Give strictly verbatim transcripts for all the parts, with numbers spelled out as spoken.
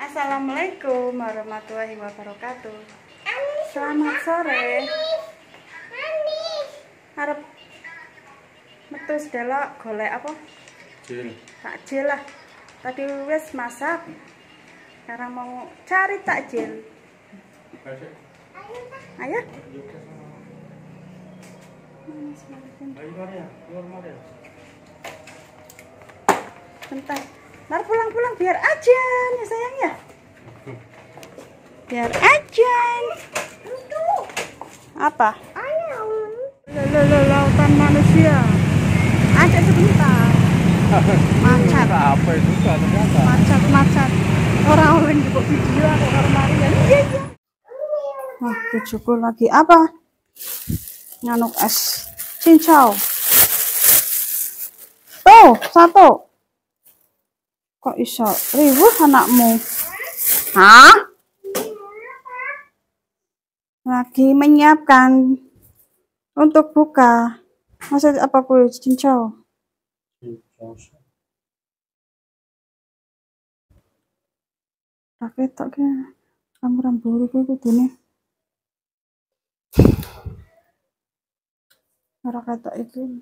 Assalamualaikum warahmatullahi wabarakatuh. Selamat sore. Harap metu sedelo golek apa? Jil. Takjil lah. Tadi wis masak. Sekarang mau cari takjil. Ayo. Bentar. Ntar pulang-pulang biar aja nih sayang ya. Biar aja. Apa? Lalu lautan manusia. Aja sebentar. Macet. Apa itu ternyata? Macet, macet. Orang-orang juga video aku karo Maria. Iya, iya. Wah, bujuku lagi apa? Nganuk es cincau. Tuh, satu. Kok iso riwuh anakmu? Hah? Lagi menyiapkan untuk buka. Masa apa kue cincau? Pakai tak ke kamu rambut itu kudune. Ora kata itu.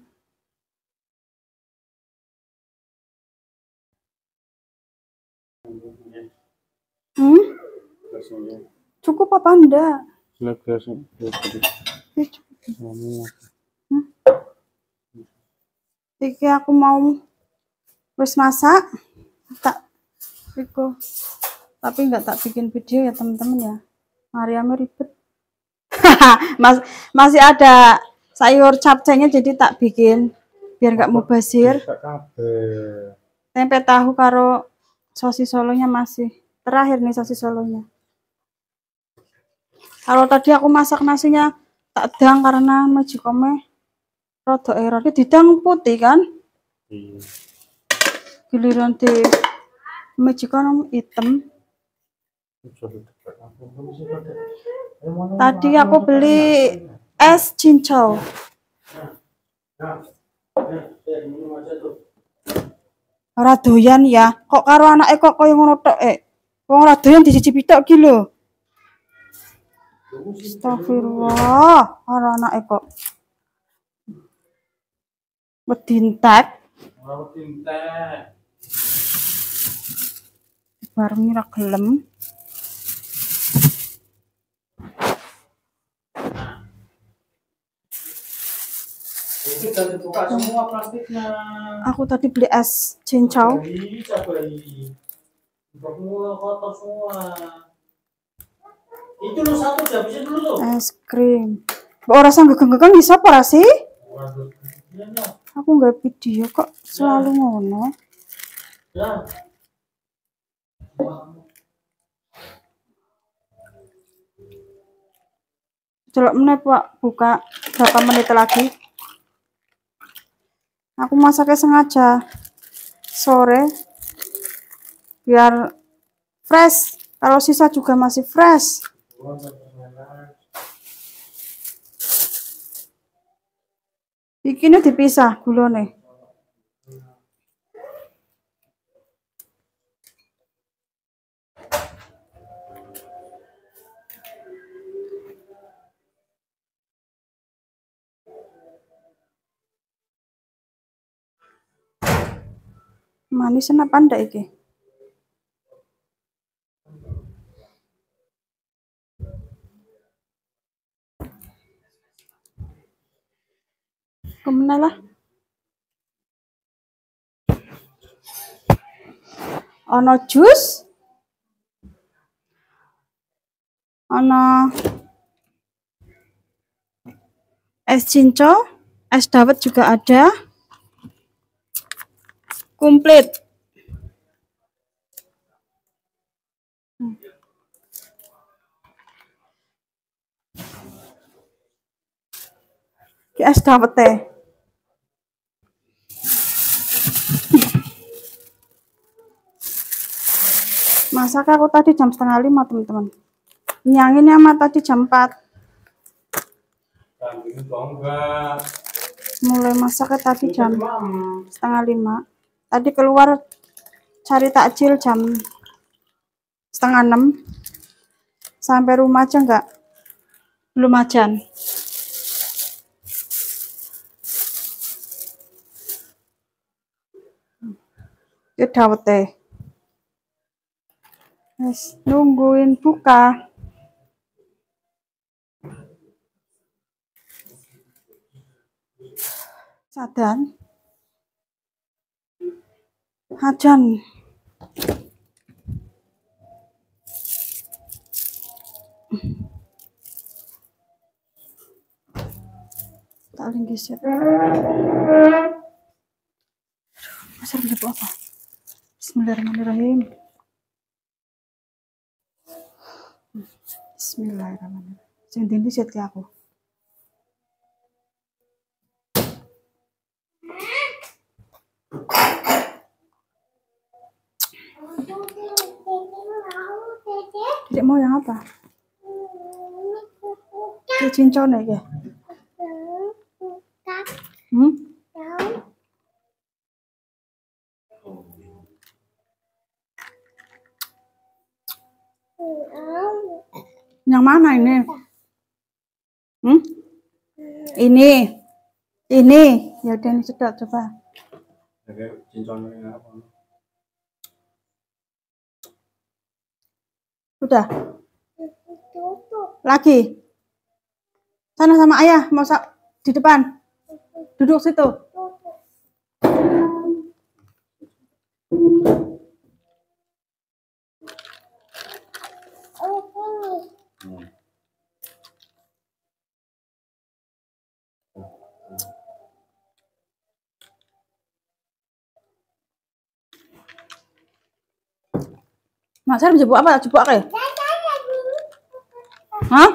Hmm? Cukup apa enggak? Hmm? Iki aku mau wis masak tak iku. Tapi enggak tak bikin video ya teman-teman ya. Mariamnya ribet. Mas, masih ada sayur capcaynya jadi tak bikin biar enggak mubazir. Tempe tahu karo sosis solonya masih. Terakhir nih sosis solonya. Kalau tadi aku masak nasinya tak dang karena magicome rada error. Didang putih kan? Iya. Giliran di magicome hitam. Tadi aku beli es cincau. Ora doyan ya. Kok karo anake kok koyo ngono tok e. Wong ora doyan dicicipi tok ki lho. Astagfirullah, ora anake kok. Wedintek. Ora wedintek. Bareng ora gelem. Itu tadi buka semua plastiknya. Aku tadi beli es cincau. Kotor semua. Itu lo satu habisin dulu tuh. Es krim. Mbok ora sang gegeng-gegeng iso apa sih? Aku nggak video kok selalu ngono. Ya. Celok meneh Pak, buka berapa menit lagi. Aku masaknya sengaja sore biar fresh. Kalau sisa juga masih fresh. Bikinnya dipisah gulone. Manis apa ndak iki? Kemana lah? Ono jus? Ono es cincau, es dawet juga ada. Komplit. Hmm. Ki es dawet teh. Masak aku tadi jam setengah lima teman-teman. Nyanginnya mah tadi jam empat. Mulai masaknya tadi jam setengah lima. Tadi keluar cari takjil jam setengah enam. Sampai rumah aja enggak? Belum ajan. Kita dawet teh. Yes, nungguin buka. Sadan. Ajan. Tak linggiset. Masar menjebuk apa? Bismillahirrahmanirrahim. Bismillahirrahmanirrahim. Sing dindi set ke aku. Tidak mau yang apa? Ke cincau nih ya? Hmm? Yang mana ini? Hmm? Ini. Ini. Ya udah ini sedot coba. Udah. Lagi. Sana sama ayah mau di depan. Duduk situ. Mas Sarah jebuk apa? Jebuk apa? Hah?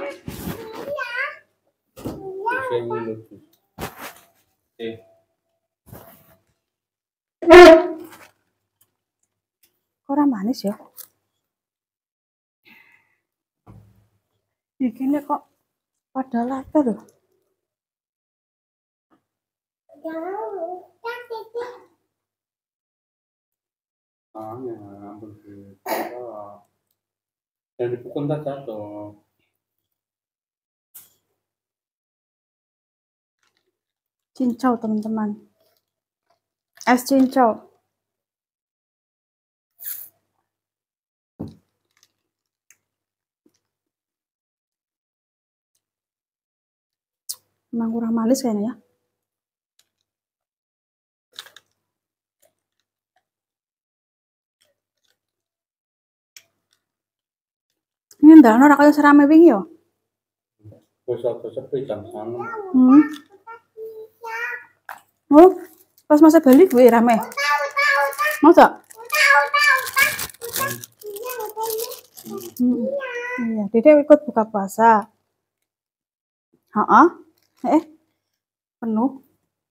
Kurang manis ya? Bikinnya kok pada lapar loh. Dan dipukul tak jatuh. Cincau teman-teman. Es cincau. Emang kurang manis kayaknya ya. Ini ndak ora kaya serame wingi yo. Gosok-gosok jam sana. Hmm. Oh, pas masa Bali gue rame. Masa? Hmm. Iya, Dede ikut buka puasa. Heeh. Eh. Penuh.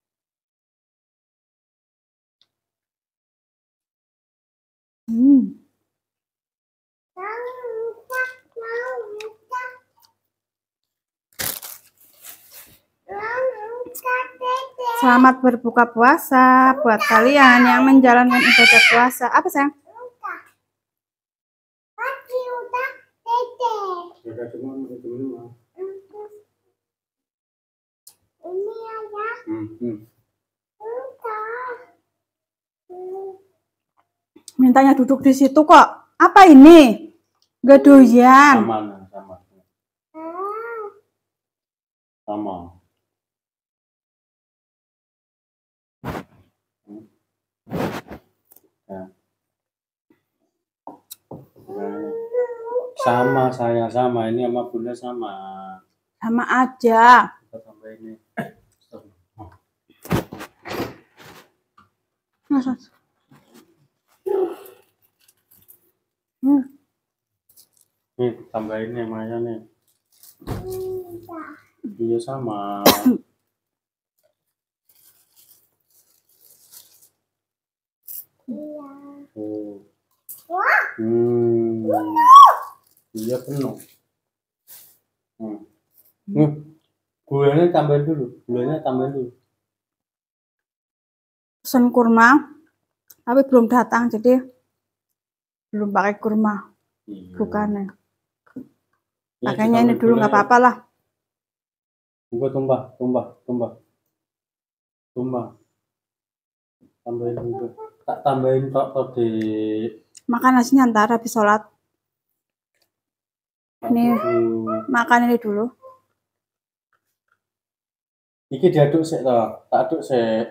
Hmm. Selamat berbuka puasa buat kalian yang menjalankan ibadah puasa. Apa sayang? Mintanya duduk di situ kok. Apa ini? Gak doyan. Sama, sama. Sama. Ya. Sama saya sama ini sama bunda sama. Sama aja. Kita sampai ini. Masa? Hmm. Nih tambahin nih Maya nih. Iya sama. Oh. Hmm. Iya penuh. Hmm. Hmm. Gulanya tambahin dulu. Gulanya tambahin dulu. Pesen kurma, tapi belum datang jadi belum pakai kurma. Iya. bukannya. Ini Pakainya ini ditambahin dulu gula nggak ya. apa-apa lah. Tunggu, tumbah, tumbah, tumbah, tumbah. Tambahin juga. Tak tambahin tok tadi. Makan nasinya ntar habis sholat. Ini makan ini dulu. Iki diaduk sik to, tak aduk sik.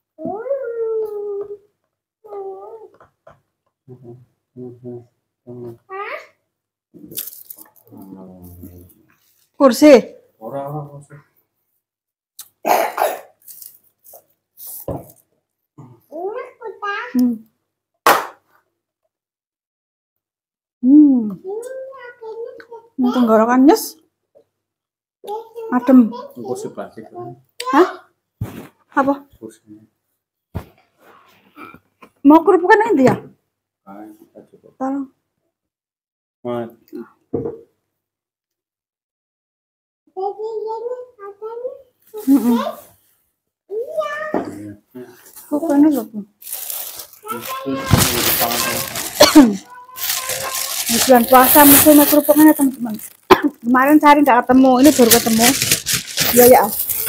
Kursi. Ora ora kursi. Hmm. Hmm. Ini tenggorokan nyes. Adem. Kursi plastik kan. Hah? Apa? Kursi. Mau kerupukan nanti ya? Ah, kita coba. Tolong. Mat. Mm-mm. Bukannya loh. Di bulan puasa musim kerupuknya teman-teman. Kemarin cari nggak ketemu, ini baru ketemu. Iya ya.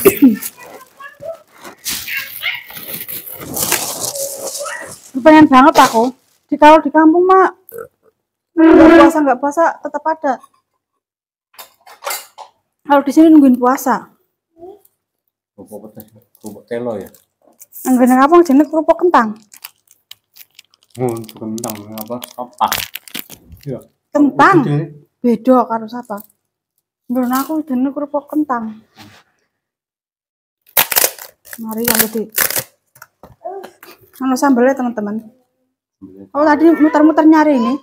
Pengen banget aku. Di kalau di kampung mak nggak puasa nggak puasa tetap ada. Kalau di sini nungguin puasa. Kerupuk petis, kerupuk telo ya. Enggak ada apa jenis kerupuk kentang. Oh, kentang apa? Apa? Iya. Kentang. Beda karo siapa? Menurut aku jenis kerupuk kentang. Mari kalau di kalau sambalnya teman-teman. Oh tadi muter-muter nyari ini.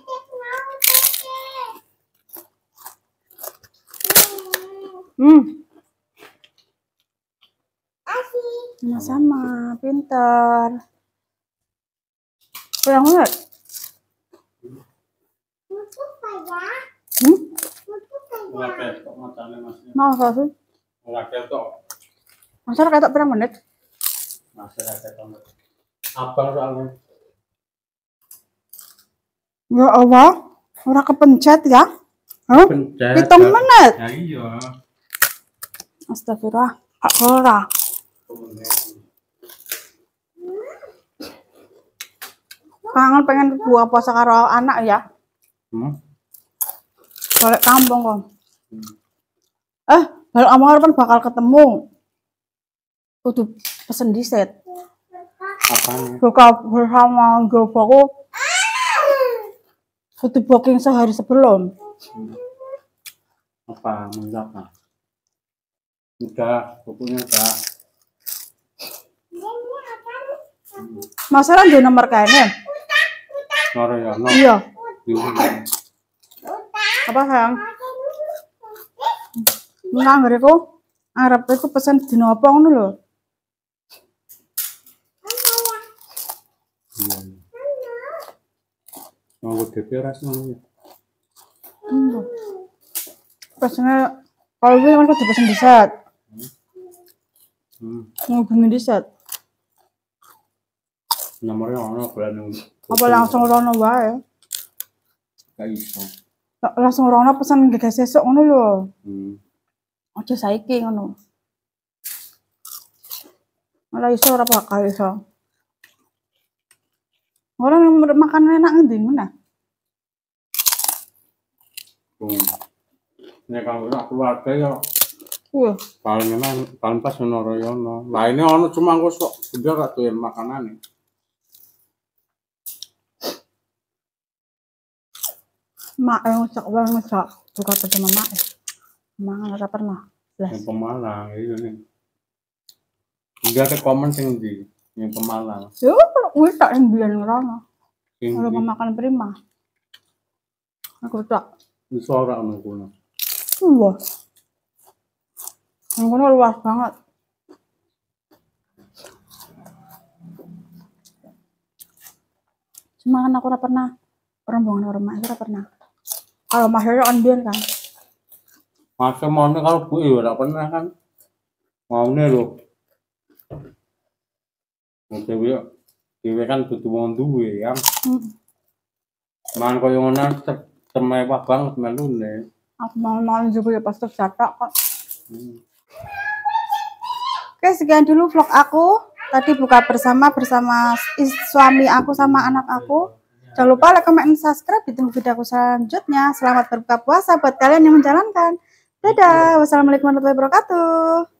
Hmm. Sama-sama, pintar. Kurang banget. Hmm? Ngake tok matane Mas. Mau sih? Ngake tok. Masa kayak berapa menit? Masih ngake tok. Abang soalnya. Ya Allah, orang kepencet ya? Hah? Pencet. Hitung menit. Ya iya. Astagfirullah, kak ora. Kangen pengen buah puasa karo anak ya? Hmm? Balik kampung kok. Hmm. Eh, balik kampung kan bakal ketemu. Kudu pesen diset. Apanya? Buka bersama gobaku. Kudu booking sehari sebelum. Hmm. Apa mendapat? Udah, pokoknya udah. Masalah di nomor kayaknya. Nore ya, no. Iya. Iya. Apa sayang? Nggak ngerti kok. Arab itu pesan di apa ngono lho. Iya. Mau D P ras ngono. Hmm. Pesannya kalau gue kan kudu pesen diset. Hmm. Ngubungin diset. Nomornya ono bulan. Apa langsung rono wae? Gak iso. Langsung rono pesan gegas sesuk ngono lho. Hmm. Aja saiki ngono. Malah iso ora bakal iso. Orang yang makan enak ngendi mana? Hmm. Ini kalau nak keluarga ya Wah, paling enak, paling pas ono royono. Lainnya ono cuma aku sok udah gak tuh makanan. mak yang sak wae masak buka sama mak. Mangan ora pernah. Yang Pemalang itu nih. Enggak ke komen sing di yang Pemalang. Yo, wis tak sembilan ngono. Sing Kalau makan prima. Aku tak. iso ora ono kono. Wah. Yang kono luas banget. Cuma kan aku ora pernah rombongan orang mak ora pernah. Kalau Mas Yoyo kan biyen kan. Masa mau kalau bu ya ora pernah kan. Maune lho. Dewe dewe kan kudu wong duwe ya. Hmm. Man koyo ngono Semewah banget melune. Aku mau-mau juga ya pas tercatat kok. Hmm. Oke, sekian dulu vlog aku. Tadi buka bersama bersama suami aku sama anak aku. Jangan lupa like, comment, dan subscribe. Ditunggu video aku selanjutnya. Selamat berbuka puasa buat kalian yang menjalankan. Dadah. Wassalamualaikum warahmatullahi wabarakatuh.